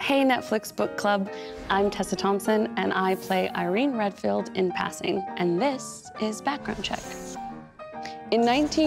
Hey Netflix Book Club, I'm Tessa Thompson and I play Irene Redfield in Passing, and this is Background Check. In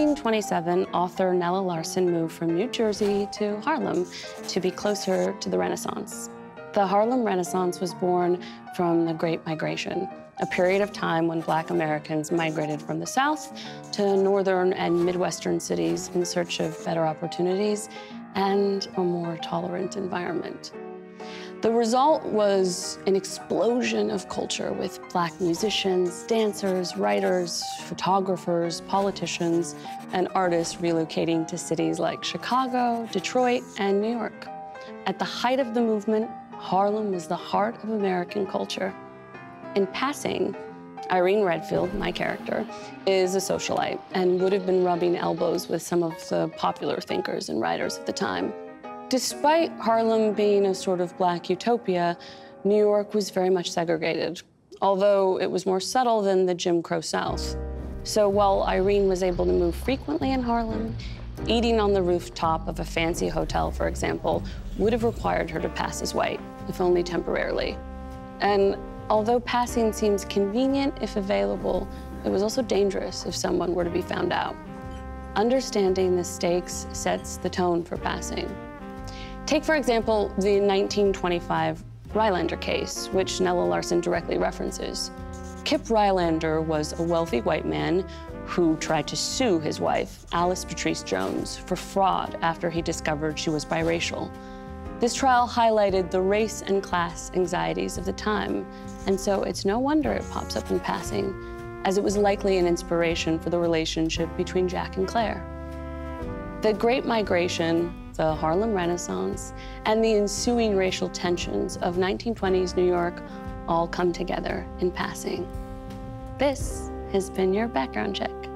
1927, author Nella Larsen moved from New Jersey to Harlem to be closer to the Renaissance. The Harlem Renaissance was born from the Great Migration, a period of time when Black Americans migrated from the South to northern and Midwestern cities in search of better opportunities and a more tolerant environment. The result was an explosion of culture with Black musicians, dancers, writers, photographers, politicians, and artists relocating to cities like Chicago, Detroit, and New York. At the height of the movement, Harlem was the heart of American culture. In Passing, Irene Redfield, my character, is a socialite and would have been rubbing elbows with some of the popular thinkers and writers of the time. Despite Harlem being a sort of Black utopia, New York was very much segregated, although it was more subtle than the Jim Crow South. So while Irene was able to move frequently in Harlem, eating on the rooftop of a fancy hotel, for example, would have required her to pass as white, if only temporarily. And although passing seems convenient if available, it was also dangerous if someone were to be found out. Understanding the stakes sets the tone for passing. Take, for example, the 1925 Rylander case, which Nella Larsen directly references. Kip Rylander was a wealthy white man who tried to sue his wife, Alice Patrice Jones, for fraud after he discovered she was biracial. This trial highlighted the race and class anxieties of the time, and so it's no wonder it pops up in Passing, as it was likely an inspiration for the relationship between Jack and Claire. The Great Migration, the Harlem Renaissance, and the ensuing racial tensions of 1920s New York all come together in Passing. This has been your Background Check.